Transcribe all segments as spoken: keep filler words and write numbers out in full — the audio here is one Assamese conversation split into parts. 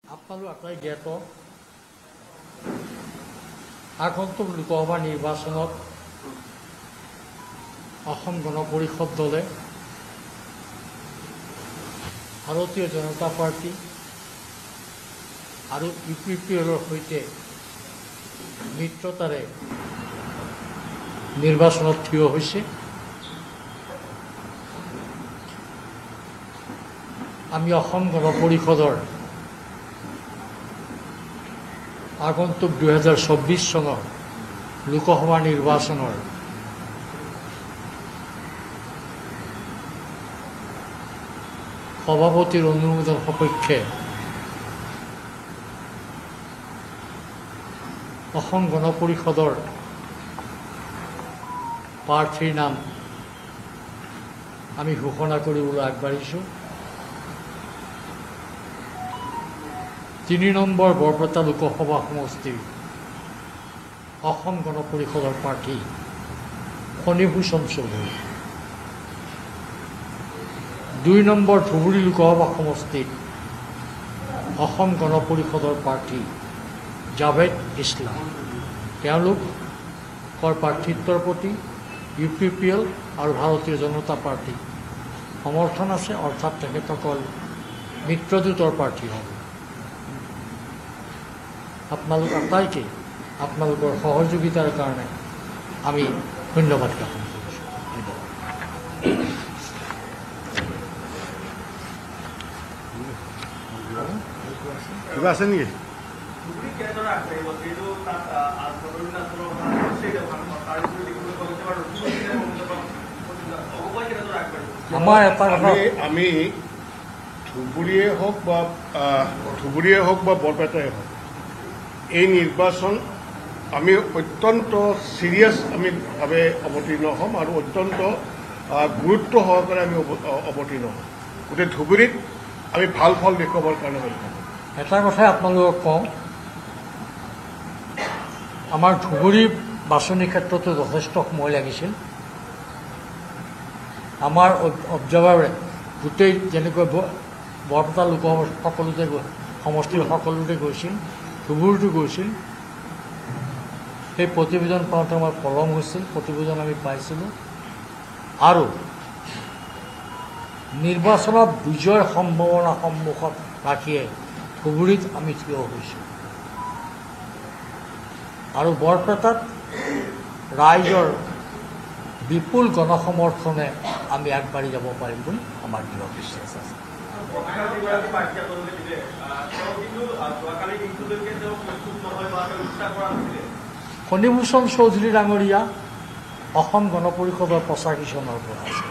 আপনাদের আটাই জ্ঞাত আগন্তুক লোকসভা নির্বাচনত অসম গণ পৰিষদ দলে ভাৰতীয় জনতা পাৰ্টি আৰু ইউ পি পি এলৰ সৈতে মিত্ৰতাৰে নিৰ্বাচনত থিয় হৈছে। আমি অসম গণ পৰিষদৰ আগন্তুক দুই হাজাৰ চৌব্বিছ চনৰ লোকসভা নিৰ্বাচনৰ সভাপতিৰ অনুমোদন সপক্ষে অসম গণ পৰিষদৰ প্ৰাৰ্থীৰ নাম আমি ঘোষণা কৰিবলৈ আগবাঢ়িছোঁ। তিনি নম্বৰ বৰপেটা লোকসভা সমষ্টিৰ অসম গণ পৰিষদৰ প্ৰাৰ্থী ফণীভূষণ চৌধুৰী, দুই নম্বৰ ধুবুৰী লোকসভা সমষ্টিত অসম গণ পৰিষদৰ প্ৰাৰ্থী জাভেদ ইছলাম, তেওঁলোকৰ প্ৰাৰ্থিত্বৰ প্ৰতি ইউ পি পি এল আৰু ভাৰতীয় জনতা পাৰ্টি সমৰ্থন আছে, অৰ্থাৎ তেখেতসকল মিত্ৰজোঁটৰ প্ৰাৰ্থী হ'ব। আপোনালোক আটাইকে আপোনালোকৰ সহযোগিতাৰ কাৰণে আমি ধন্যবাদ জ্ঞাপন কৰিছোঁ। কিবা আছে নেকি? আমাৰ এটা কথা, আমি ধুবুৰীয়ে হওক বা ধুবুৰীয়ে হওক বা বৰপেটাই হওক, এই নিৰ্বাচন আমি অত্যন্ত চিৰিয়াছ আমি ভাৱে অৱতীৰ্ণ হ'ম আৰু অত্যন্ত গুৰুত্ব সহকাৰে আমি অৱতীৰ্ণ হ'ম। গতিকে ধুবুৰীত আমি ভাল ফল দেখুৱাবৰ কাৰণে সক্ষম। এটা কথাই আপোনালোকক কওঁ, আমাৰ ধুবুৰী বাছনি ক্ষেত্ৰতো যথেষ্ট সময় লাগিছিল। আমাৰ অবজাৰ্ভাৰে গোটেই যেনেকৈ বৰপেটা লোকসভা সকলোতে সমষ্টিৰ সকলোতে গৈছিল, ধুবুৰীতো গৈছিল। সেই প্ৰতিবেদন পাওঁতে আমাৰ পলম হৈছিল, প্ৰতিবেদন আমি পাইছিলোঁ আৰু নিৰ্বাচনত বিজয়ৰ সম্ভাৱনা সন্মুখত ৰাখিয়ে ধুবুৰীত আমি থিয় হৈছোঁ আৰু বৰপেটাত ৰাইজৰ বিপুল গণসমৰ্থনে আমি আগবাঢ়ি যাব পাৰিম বুলি আমাৰ দৃঢ় বিশ্বাস আছে। ফণীভূষণ চৌধুৰী ডাঙৰীয়া অসম গণ পৰিষদৰ পঁচাশী চনৰ পৰা আছে।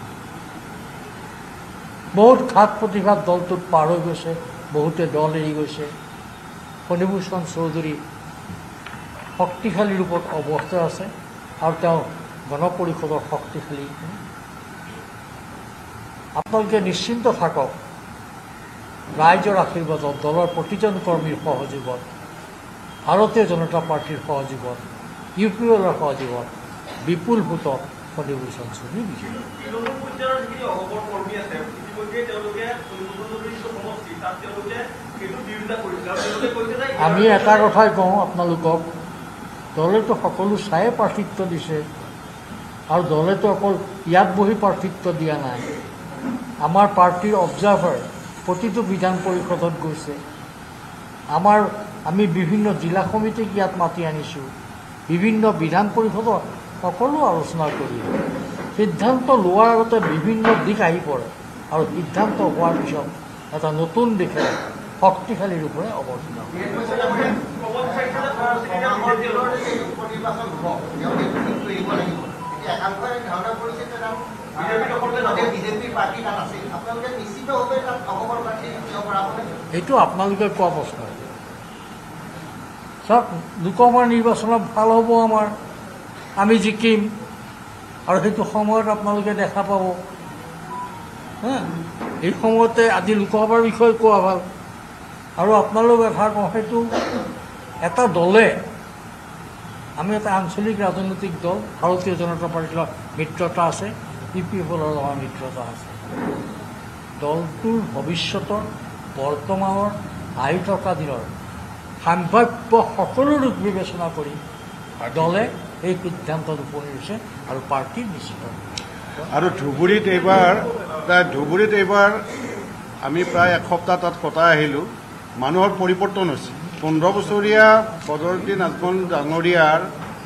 বহুত ঘাত প্ৰতিঘাত দলটোত পাৰ হৈ গৈছে, বহুতে দল এৰি গৈছে। ফণীভূষণ চৌধুৰী শক্তিশালী ৰূপত অৱস্থিত আছে আৰু তেওঁ গণ পৰিষদৰ শক্তিশালী। আপোনালোকে নিশ্চিন্ত থাকক, ৰাইজৰ আশীৰ্বাদত, দলৰ প্ৰতিজন কৰ্মীৰ সহযোগত, ভাৰতীয় জনতা পাৰ্টিৰ সহযোগত, ইউ পি এলৰ সহযোগত বিপুল ভোটত ফণীভূষণ চৌধুৰী বিজয়ী। আমি এটা কথাই কওঁ আপোনালোকক, দলেতো সকলো চায়ে প্ৰাৰ্থিত্ব দিছে আৰু দলেতো অকল ইয়াত বহি প্ৰাৰ্থিত্ব দিয়া নাই। আমাৰ পাৰ্টিৰ অবজাৰ্ভাৰ প্ৰতিটো বিধান পৰিষদত গৈছে। আমাৰ আমি বিভিন্ন জিলা সমিতিক ইয়াত মাতি আনিছোঁ, বিভিন্ন বিধান পৰিষদত সকলো আলোচনা কৰি সিদ্ধান্ত লোৱাৰ আগতে বিভিন্ন দিশ আহি পৰে আৰু সিদ্ধান্ত হোৱাৰ পিছত এটা নতুন দিশে শক্তিশালী ৰূপেৰে অৱতীৰ্ণ হয়। এইটো আপোনালোকে কোৱা প্ৰশ্ন। চাওক, লোকসভা নিৰ্বাচনত ভাল হ'ব আমাৰ, আমি জিকিম আৰু সেইটো সময়ত আপোনালোকে দেখা পাব। হা, এই সময়তে আজি লোকসভাৰ বিষয়ে কোৱা ভাল আৰু আপোনালোক এটা কওঁ, সেইটো এটা দলে, আমি এটা আঞ্চলিক ৰাজনৈতিক দল, ভাৰতীয় জনতা পাৰ্টিৰ লগত মিত্ৰতা আছে, ইউ পি এফৰ লগত আমাৰ মিত্ৰতা আছে। দলটোৰ ভৱিষ্যতৰ বৰ্তমানৰ আহি থকা দিনৰ সাম্ভাব্য সকলো ৰূপ বিবেচনা কৰি দলে এই সিদ্ধান্তত উপনীত হৈছে আৰু পাৰ্টি নিশ্চিত। আৰু ধুবুৰীত এইবাৰ ধুবুৰীত এইবাৰ আমি প্ৰায় এসপ্তাহ তাত কটাই আহিলোঁ। মানুহৰ পৰিৱৰ্তন হৈছে। পোন্ধৰ বছৰীয়া বদৰুদ্দিন আজমল ডাঙৰীয়াৰ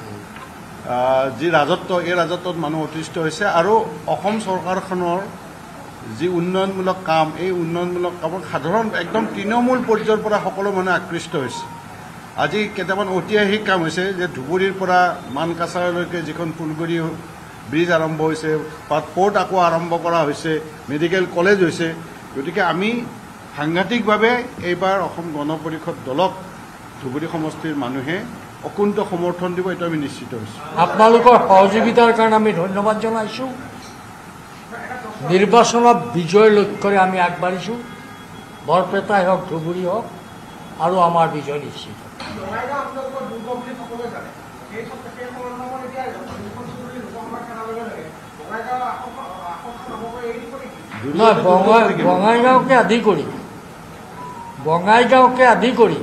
যি ৰাজত্ব, এই ৰাজত্বত মানুহ অতিষ্ঠ হৈছে আৰু অসম চৰকাৰখনৰ যি উন্নয়নমূলক কাম, এই উন্নয়নমূলক কামত সাধাৰণ একদম তৃণমূল পৰ্যায়ৰ পৰা সকলো মানুহ আকৃষ্ট হৈছে। আজি কেইটামান ঐতিহাসিক কাম হৈছে যে ধুবুৰীৰ পৰা মানকাছাৰলৈকে যিখন ফুলগুৰি ব্ৰিজ আৰম্ভ হৈছে, তাত পৰ্ট আকৌ আৰম্ভ কৰা হৈছে, মেডিকেল কলেজ হৈছে। গতিকে আমি সাংঘাতিকভাৱে এইবাৰ অসম গণ পৰিষদ দলক ধুবুৰী সমষ্টিৰ মানুহে অকুণ্ঠ সমৰ্থন দিব, এইটো আমি নিশ্চিত হৈছোঁ। আপোনালোকৰ সহযোগিতাৰ কাৰণে আমি ধন্যবাদ জনাইছোঁ। নিৰ্বাচনত বিজয়ৰ লক্ষ্যৰে আমি আগবাঢ়িছোঁ। বৰপেটাই হওক, ধুবুৰী হওক, আৰু আমাৰ বিজয় নিশ্চিত। নহয়, বঙাই বঙাইগাঁওকে আদি কৰি বঙাইগাঁওকে আদি কৰি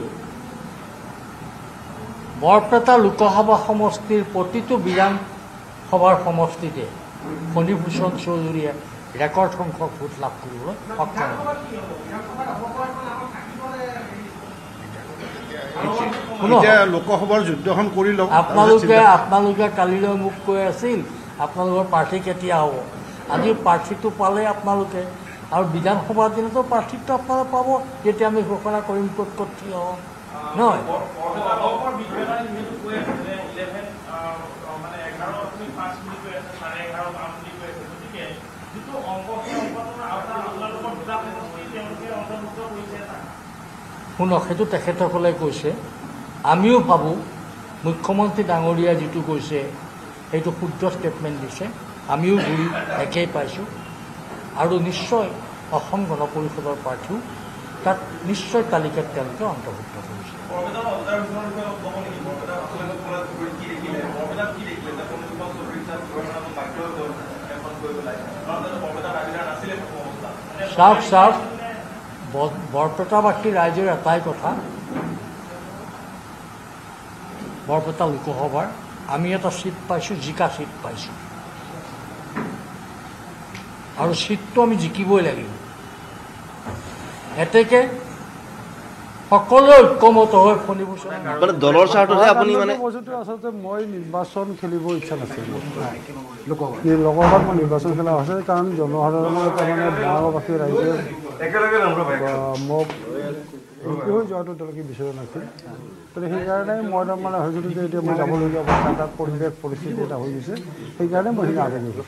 বৰপেটা লোকসভা সমষ্টিৰ প্ৰতিটো বিধানসভাৰ সমষ্টিতে ফণীভূষণ চৌধুৰীয়ে ৰেকৰ্ড সংখ্যক ভোট লাভ কৰিবলৈ সক্ষম হ'ব। এতিয়া লোকসভাৰ যুদ্ধখন কৰি লওক। আপোনালোকে আপোনালোকে কালিলৈ মোক কৈ আছিল আপোনালোকৰ প্ৰাৰ্থী কেতিয়া হ'ব। আজি প্ৰাৰ্থীটো পালে আপোনালোকে, আৰু বিধানসভাৰ দিনতো প্ৰাৰ্থীটো আপোনালোকে পাব যেতিয়া আমি ঘোষণা কৰিম ক'ত ক'ত থিয় হ'ব, নহয়? শুনক, সেইটো তেখেতসকলে কৈছে। আমিও ভাবোঁ মুখ্যমন্ত্ৰী ডাঙৰীয়াই যিটো কৈছে সেইটো শুদ্ধ ষ্টেটমেণ্ট দিছে। আমিও ঘূৰি একেই পাইছোঁ আৰু নিশ্চয় অসম গণ পৰিষদৰ প্ৰাৰ্থীও তাত নিশ্চয় তালিকাত তেওঁলোকে অন্তৰ্ভুক্ত কৰিছে। চাওক চাওক বৰপেটাবাসী ৰাইজৰ এটাই কথা, বৰপেটা লোকসভাৰ আমি এটা ছিট পাইছোঁ, জিকা ছিট পাইছোঁ, আৰু ছিটটো আমি জিকিবই লাগিব। এতেকে সকলোৱে ঐক্যমত হৈ ফণীভূষণ দলৰ স্বাৰ্থতে আপুনি মানে আচলতে মই নিৰ্বাচন খেলিব ইচ্ছা নাছিল। লোকসভাত মই নিৰ্বাচন খেলা হৈছে কাৰণ জনসাধাৰণৰ তাৰমানে গাঁওবাসী ৰাইজে মোক এমপি হৈ যোৱাটো তেওঁলোকে বিচৰা নাছিল। গতিকে সেইকাৰণে মই তাৰমানে ভাবিছিলোঁ যে এতিয়া মই যাবলগীয়া অৱস্থা তাত পৰিৱেশ পৰিস্থিতি এটা হৈ গৈছে, সেইকাৰণে মই সেইখিনি আগবাঢ়ি গৈছোঁ।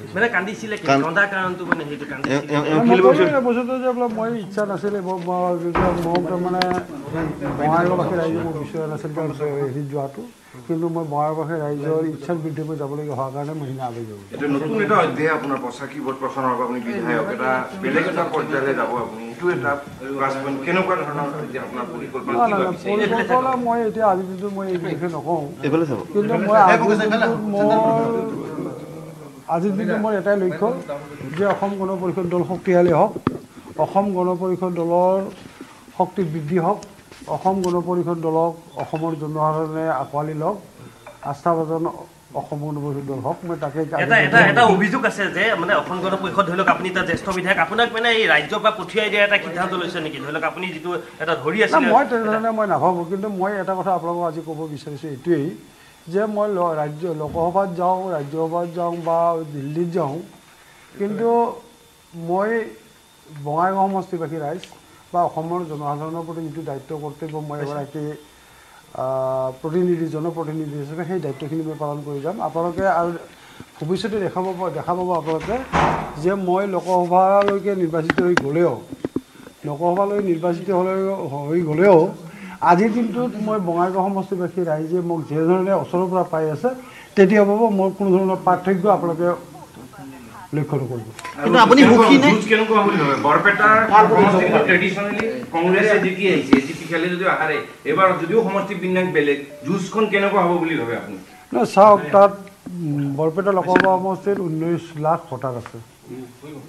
বস্তুটো যে বোলে মই ইচ্ছা নাছিলে, মোক তাৰমানে বঙাইগাঁওবাসী ৰাইজে মোক বিচৰা নাছিল হেৰিত যোৱাটো, কিন্তু মই বঙাইগাঁওবাসী ৰাইজৰ ইচ্ছাৰ বিৰুদ্ধে মই যাবলগীয়া হোৱাৰ কাৰণে মই সেইখিনি আগবাঢ়ি গৈছোঁ। এটা নতুন এটা অধ্যায় আপোনাৰ পঁচাশী ভোট প্ৰচাৰৰ বাবে আপুনি বিধায়ক এটা বেলেগ এটা পৰ্যায়লৈ যাব আপুনি, এইটো এটা কেনেকুৱা ধৰণৰ আপোনাৰ পৰিকল্পনা? মই এতিয়া আজি দিনটো মই এই বিষয়ে নকওঁ, কিন্তু মই আজিৰ দিনটোত মোৰ আজিৰ দিনটো মোৰ এটাই লক্ষ্য যে অসম গণ পৰিষদ দল শক্তিশালী হওক, অসম গণ পৰিষদ দলৰ শক্তি বৃদ্ধি হওক, অসম গণ পৰিষদ দলক অসমৰ জনসাধাৰণে আঁকোৱালি লওক, আস্থাভাজন অসম গণ পৰিষদ দল হওক। মই তাকে এটা অভিযোগ আছে যে মানে অসম গণ পৰিষদ ধৰি লওক আপুনি এটা জ্যেষ্ঠ বিধায়ক, আপোনাক মানে এই ৰাজ্যৰ পৰা পঠিয়াই দিয়া এটা সিদ্ধান্ত লৈছে নেকি? ধৰি লওক আপুনি যিটো এটা ধৰি আছে। মই তেনেধৰণে মই নাভাবোঁ, কিন্তু মই এটা কথা আপোনালোকক আজি ক'ব বিচাৰিছোঁ এইটোৱেই যে মই ৰাজ্য লোকসভাত যাওঁ, ৰাজ্যসভাত যাওঁ বা দিল্লীত যাওঁ, কিন্তু মই বঙাইগাঁও সমষ্টিবাসী ৰাইজ বা অসমৰ জনসাধাৰণৰ প্ৰতি যিটো দায়িত্ব কৰ্তব্য মই এগৰাকী প্ৰতিনিধি জনপ্ৰতিনিধি হিচাপে সেই দায়িত্বখিনি মই পালন কৰি যাম। আপোনালোকে আৰু ভৱিষ্যতে দেখা পাব দেখা পাব আপোনালোকে যে মই লোকসভালৈকে নিৰ্বাচিত হৈ গ'লেও লোকসভালৈ নিৰ্বাচিত হৈ গ'লেও আজিৰ দিনটোত মই বঙাইগাঁও সমষ্টিবাসী ৰাইজে মোক যেনেধৰণে ওচৰৰ পৰা পাই আছে তেতিয়া পাব মোৰ কোনো ধৰণৰ পাৰ্থক্য আপোনালোকে লক্ষ্য নকৰিব। কিন্তু আপুনি সুখী নে? কেনেকুৱা বুলি ভাবে? বৰপেটাৰ সমষ্টিটো ট্ৰেডিশনালি কংগ্ৰেছে জিকি আহিছে, জিকি খেলে যদিও আহাৰে, এবাৰ যদিও সমষ্টি বিন্যাস বেলেগ, যুঁজখন কেনেকুৱা হ'ব বুলি ভাবে আপুনি? নহয় চাওক, তাত বৰপেটা লোকসভা সমষ্টিত ঊনৈছ লাখ ভোটাৰ আছে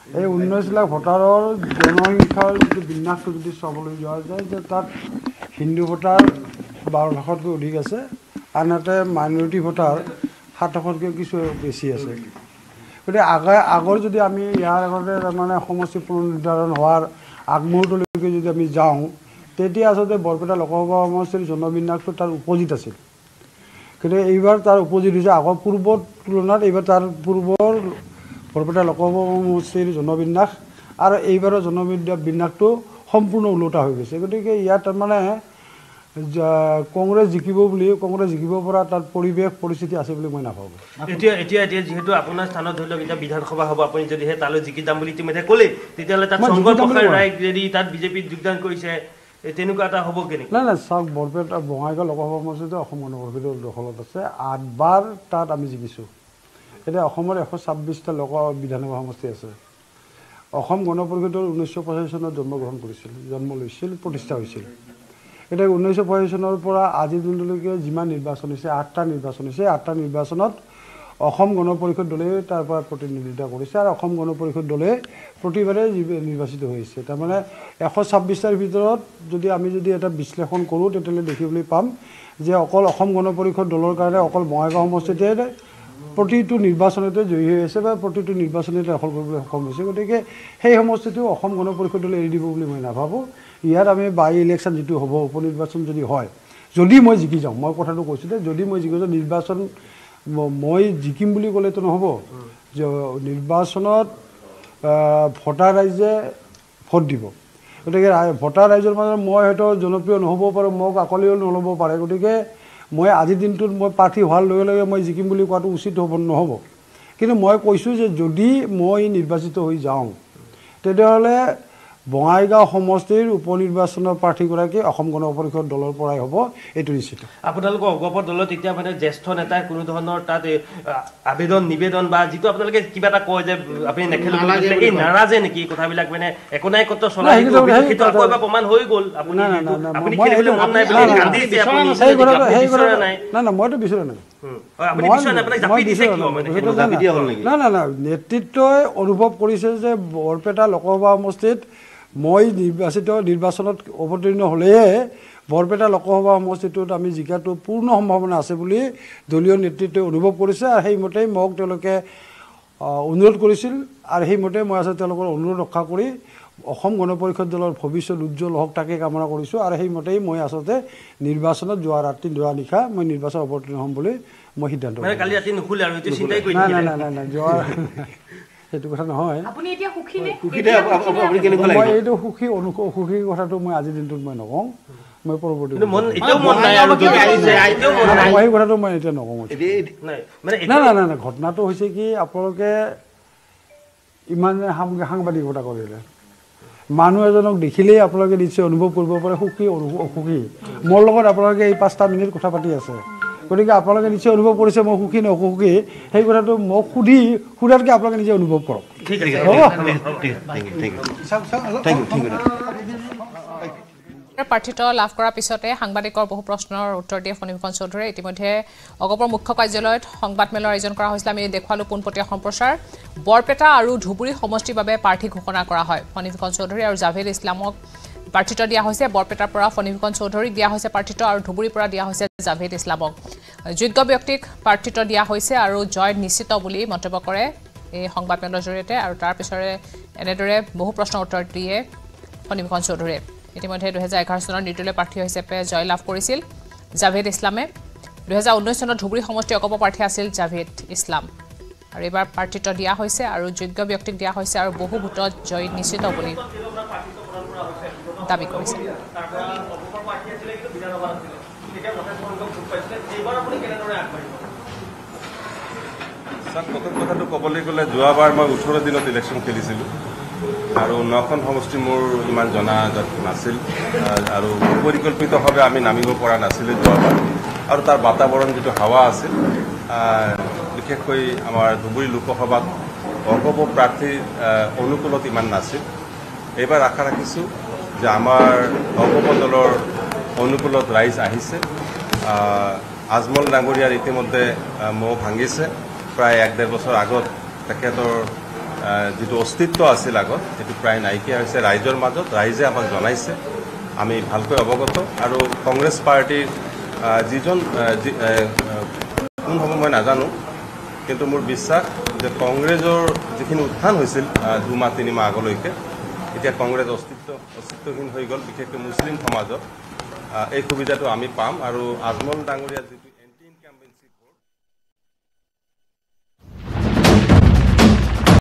এই ঊনৈছ লাখ ভোটাৰৰ জনসংখ্যাৰ যিটো বিন্যাসটো যদি চাবলৈ যোৱা যায় যে তাত হিন্দু ভোটাৰ বাৰ লাখতকৈ অধিক আছে, আনহাতে মাইনৰিটি ভোটাৰ সাতশতকৈ কিছু বেছি আছে। গতিকে আগে আগৰ যদি আমি ইয়াৰ আগতে তাৰমানে সমষ্টি পুনৰ্নিৰ্ধাৰণ হোৱাৰ আগমুহূৰ্তলৈকে যদি আমি যাওঁ, তেতিয়া আচলতে বৰপেটা লোকসভা সমষ্টিৰ জনবিন্যাসটো তাৰ উপজিত আছিল। কিন্তু এইবাৰ তাৰ উপজিত হৈছে আগৰ পূৰ্বৰ তুলনাত এইবাৰ তাৰ পূৰ্বৰ বৰপেটা লোকসভা সমষ্টিৰ জনবিন্যাস আৰু এইবাৰৰ জনবিন্যাসটো সম্পূৰ্ণ ওলোটা হৈ গৈছে। গতিকে ইয়াত তাৰমানে কংগ্ৰেছ জিকিব বুলি কংগ্ৰেছ জিকিব পৰা তাত পৰিৱেশ পৰিস্থিতি আছে বুলি মই নাভাবোঁ। এতিয়া এতিয়া এতিয়া যিহেতু আপোনাৰ স্থানত ধৰি লওক এতিয়া বিধানসভা হ'ব, আপুনি যদিহে তালৈ জিকি যাম বুলি ইতিমধ্যে ক'লে, তেতিয়াহ'লে তাত শংকৰ প্ৰসাদ ৰায় যদি তাত বিজেপিত যোগদান কৰিছে, তেনেকুৱা এটা হ'ব কেনেকৈ? নাই নাই চাওক, বৰপেটা বঙাইগাঁও লোকসভা সমষ্টিটো অসম গণ পৰিষদৰ দখলত আছে। আঠবাৰ তাত আমি জিকিছোঁ। এতিয়া অসমৰ এশ ছাব্বিছটা লোক বিধানসভা সমষ্টি আছে। অসম গণ পৰিষদৰ ঊনৈছশ পঁচাশী চনত জন্মগ্ৰহণ কৰিছিল, জন্ম লৈছিল, প্ৰতিষ্ঠা হৈছিল। এতিয়া ঊনৈছশ পঁচাশী চনৰ পৰা আজিৰ দিনলৈকে যিমান নিৰ্বাচন হৈছে, আঠটা নিৰ্বাচন হৈছে, আঠটা নিৰ্বাচনত অসম গণ পৰিষদ দলে তাৰ পৰা প্ৰতিনিধিত্ব কৰিছে আৰু অসম গণ পৰিষদ দলে প্ৰতিবাৰে নিৰ্বাচিত হৈছে। তাৰমানে এশ ছাব্বিছটাৰ ভিতৰত যদি আমি যদি এটা বিশ্লেষণ কৰোঁ, তেতিয়াহ'লে দেখিবলৈ পাম যে অকল অসম গণ পৰিষদ দলৰ কাৰণে অকল বঙাইগাঁও সমষ্টিতে প্ৰতিটো নিৰ্বাচনতে জয়ী হৈ আছে বা প্ৰতিটো নিৰ্বাচনতে দখল কৰিবলৈ সক্ষম হৈছে। গতিকে সেই সমষ্টিটো অসম গণ পৰিষদ দলে এৰি দিব বুলি মই নাভাবোঁ। ইয়াত আমি বাই ইলেকশ্যন যিটো হ'ব, উপ নিৰ্বাচন যদি হয়, যদি মই জিকি যাওঁ, মই কথাটো কৈছোঁ যে যদি মই জিকি যাওঁ, নিৰ্বাচন মই জিকিম বুলি ক'লেতো নহ'ব। নিৰ্বাচনত ভোটাৰ ৰাইজে ভোট দিব। গতিকে ভোটাৰ ৰাইজৰ মাজত মই হয়তো জনপ্ৰিয় নহ'ব পাৰোঁ, মোক আকলিও নল'ব পাৰে। গতিকে মই আজিৰ দিনটোত মই প্ৰাৰ্থী হোৱাৰ লগে লগে মই জিকিম বুলি কোৱাটো উচিত হ'ব নহ'ব। কিন্তু মই কৈছোঁ যে যদি মই নিৰ্বাচিত হৈ যাওঁ, তেতিয়াহ'লে বঙাইগাঁও সমষ্টিৰ উপ নিৰ্বাচনৰ প্ৰাৰ্থীগৰাকী অসম গণ পৰিষদ দলৰ পৰাই হ'ব, এইটো নিশ্চিত। আপোনালোকৰ অগপৰ দলত এতিয়া মানে জ্যেষ্ঠ নেতাই কোনো ধৰণৰ তাত আবেদন নিবেদন বা যিটো আপোনালোকে কিবা এটা কয় যে আপুনি নেখেলো, এই নাৰাজে নেকি কথাবিলাক? মানে একনায়কত্ব চলাই প্ৰমাণ হৈ গ'ল, আপুনি আপুনি খেলিবলৈ মন নাই বুলি কান্দিছে, আপুনি বিচৰা নাই? নাই নাই, মইতো বিচৰা নাই। আপুনি বিচৰা নাই, আপোনাক জাপি দিছে কিয়? মানে নাই নাই নাই, নেতৃত্বই অনুভৱ কৰিছে যে বৰপেটা লোকসভা সমষ্টিত মই নিৰ্বাচিত নিৰ্বাচনত অৱতীৰ্ণ হ'লেহে বৰপেটা লোকসভা সমষ্টিটোত আমি জিকাটো পূৰ্ণ সম্ভাৱনা আছে বুলি দলীয় নেতৃত্বই অনুভৱ কৰিছে আৰু সেইমতেই মোক তেওঁলোকে অনুৰোধ কৰিছিল আৰু সেইমতে মই আচলতে তেওঁলোকৰ অনুৰোধ ৰক্ষা কৰি অসম গণ পৰিষদ দলৰ ভৱিষ্যত উজ্জ্বল হওক তাকে কামনা কৰিছোঁ আৰু সেইমতেই মই আচলতে নিৰ্বাচনত যোৱা ৰাতি যোৱা নিশা মই নিৰ্বাচন অৱতীৰ্ণ হ'ম বুলি মই সিদ্ধান্ত লৈছোঁ। কালি ৰাতি নুশুলে আৰু এইটো চিন্তাই কৰি নাই নাই নাই নাই যোৱা সেইটো কথা নহয়। আপুনি এতিয়া সুখী নে? মই এইটো সুখী অসুখী কথাটো মই আজিৰ দিনটোত মই নকওঁ, মই পৰৱৰ্তী সেই কথাটো মই এতিয়া নকওঁ। নাই নাই নাই নাই, ঘটনাটো হৈছে কি, আপোনালোকে ইমান সাংবাদিকতা কৰিলে মানুহ এজনক দেখিলেই আপোনালোকে নিশ্চয় অনুভৱ কৰিব পাৰে সুখী অসুখী। মোৰ লগত আপোনালোকে এই পাঁচটা মিনিট কথা পাতি আছে, গতিকে আপোনালোকে নিশ্চয় অনুভৱ কৰিছে মই সুখী নে অসুখী। সেই কথাটো মোক সুধি সুধাতকৈ আপোনালোকে নিজে অনুভৱ কৰক। ঠিক আছে, প্ৰাৰ্থিত্ব লাভ কৰাৰ পিছতে সাংবাদিকৰ বহু প্ৰশ্নৰ উত্তৰ দিয়ে ফণীভূষণ চৌধুৰীয়ে। ইতিমধ্যে অগপৰ মুখ্য কাৰ্যালয়ত সংবাদমেলৰ আয়োজন কৰা হৈছিল। আমি দেখুৱালোঁ পোনপটীয়া সম্প্ৰচাৰ। বৰপেটা আৰু ধুবুৰী সমষ্টিৰ বাবে প্ৰাৰ্থী ঘোষণা কৰা হয়। ফণীভূষণ চৌধুৰী আৰু জাভেদ ইছলামক প্ৰাৰ্থিত্ব দিয়া হৈছে। বৰপেটাৰ পৰা ফণীভূষণ চৌধুৰীক দিয়া হৈছে প্ৰাৰ্থিত্ব আৰু ধুবুৰীৰ পৰা দিয়া হৈছে জাভেদ ইছলামক। যোগ্য ব্যক্তিক প্ৰাৰ্থিত্ব দিয়া হৈছে আৰু জয় নিশ্চিত বুলি মন্তব্য কৰে এই সংবাদমেলৰ জৰিয়তে। আৰু তাৰ পিছৰে এনেদৰে বহু প্ৰশ্নৰ উত্তৰ দিয়ে ফণীভূষণ চৌধুৰীয়ে। ইতিমধ্যে দুহেজাৰ এঘাৰ চনৰ নিৰ্দলীয় প্ৰাৰ্থী হিচাপে জয়লাভ কৰিছিল জাভেদ ইছলামে। দুহেজাৰ ঊনৈছ চনত ধুবুৰী সমষ্টি অগপ প্ৰাৰ্থী আছিল জাভেদ ইছলাম আৰু এইবাৰ প্ৰাৰ্থিত্ব দিয়া হৈছে আৰু যোগ্য ব্যক্তিক দিয়া হৈছে আৰু বহু ভোটত জয় নিশ্চিত বুলি দাবী কৰিছে। প্ৰথম কথাটো ক'বলৈ গ'লে যোৱাবাৰ মই ওঠৰ দিনত ইলেকশ্যন খেলিছিলোঁ আৰু নখন সমষ্টি মোৰ ইমান জনাজাত নাছিল আৰু পৰিকল্পিতভাৱে আমি নামিব পৰা নাছিলোঁ যোৱাবাৰ। আৰু তাৰ বাতাবৰণ যিটো হাৱা আছিল, বিশেষকৈ আমাৰ ধুবুৰী লোকসভাত অগপ প্ৰাৰ্থীৰ অনুকূলত ইমান নাছিল। এইবাৰ আশা ৰাখিছোঁ যে আমাৰ অগপ দলৰ অনুকূলত ৰাইজ আহিছে। আজমল ডাঙৰীয়াৰ ইতিমধ্যে মহ ভাঙিছে। প্ৰায় এক ডেৰ বছৰ আগত তেখেতৰ যিটো অস্তিত্ব আছিল আগত সেইটো প্ৰায় নাইকিয়া হৈছে ৰাইজৰ মাজত। ৰাইজে আমাক জনাইছে, আমি ভালকৈ অৱগত। আৰু কংগ্ৰেছ পাৰ্টিৰ যিজন কোন হ'ব মই নাজানো, কিন্তু মোৰ বিশ্বাস যে কংগ্ৰেছৰ যিখিনি উত্থান হৈছিল দুমাহ তিনিমাহ আগলৈকে, এতিয়া কংগ্ৰেছ অস্তিত্ব অস্তিত্বহীন হৈ গ'ল। বিশেষকৈ মুছলিম সমাজত এই সুবিধাটো আমি পাম। আৰু আজমল ডাঙৰীয়া যিটো